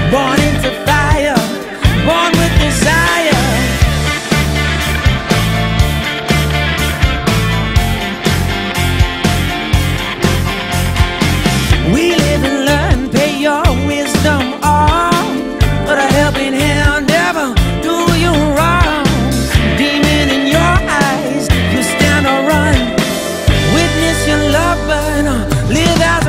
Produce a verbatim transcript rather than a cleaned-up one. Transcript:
born into fire, born with desire. We live and learn, pay your wisdom all, but a helping hand never do you wrong. Demon in your eyes, you stand or run. Witness your love burn, live out